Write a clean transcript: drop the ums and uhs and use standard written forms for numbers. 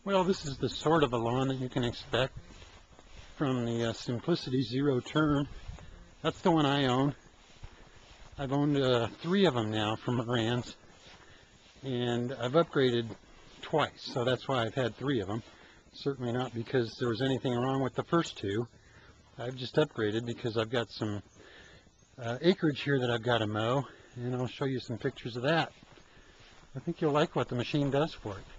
Well, this is the sort of a lawn that you can expect from the Simplicity Zero Turn. That's the one I own. I've owned 3 of them now from Marantz, and I've upgraded twice, so that's why I've had 3 of them. Certainly not because there was anything wrong with the first 2. I've just upgraded because I've got some acreage here that I've got to mow, and I'll show you some pictures of that. I think you'll like what the machine does for it.